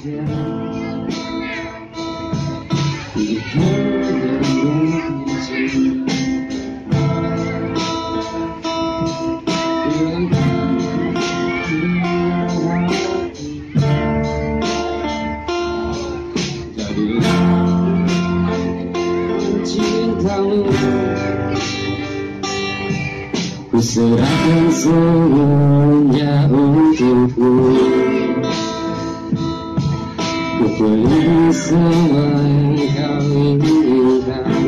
saja cintamu, ku serahkan semuanya untukmu. Ku beli semua yang kau inginkan,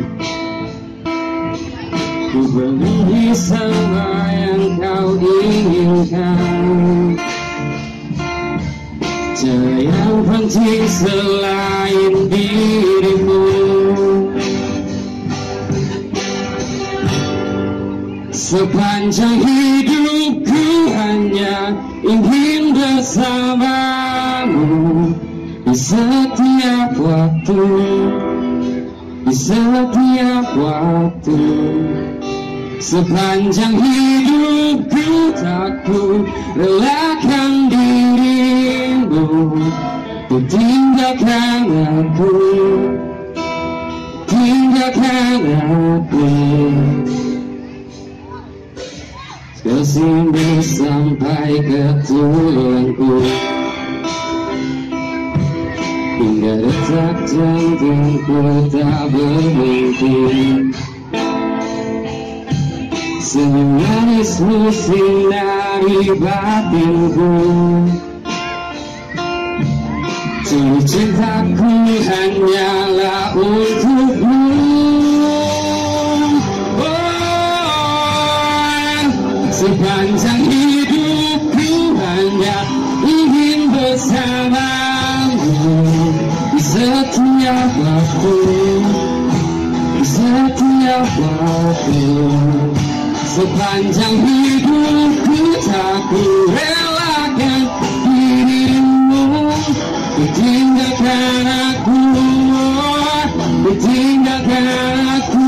ku beli semua yang kau inginkan. Tiada yang penting selain dirimu. Sepanjang hidupku hanya ingin bersamamu, di setiap waktu, di setiap waktu. Sepanjang hidupku tak ku relakan dirimu, ku tinggalkan aku, tinggalkan aku. Kesindir sampai ke tulangku, hingga detak jantungku tak berhenti. Senyum manismu sinari batinku, seluruh cintaku hanyalah untukmu. Sepanjang hidupku hanya ingin bersamamu, di setiap waktu, di setiap waktu. Sepanjang hidupku tak ku relakan dirimu, ku tinggalkan aku, ku tinggalkan aku.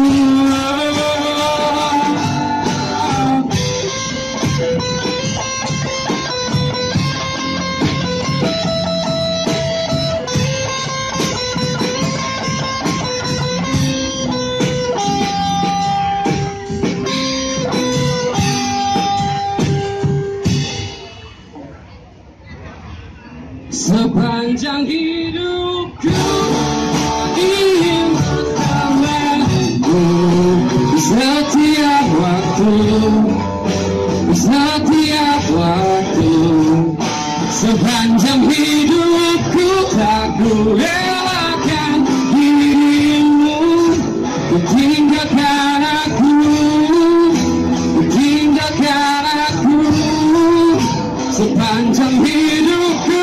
Sepanjang hidupku ingin bersamamu, di setiap waktu, di setiap waktu. Sepanjang hidupku tak ku relakan dirimu, ku tinggalkan aku, ku tinggalkan aku. Sepanjang hidupku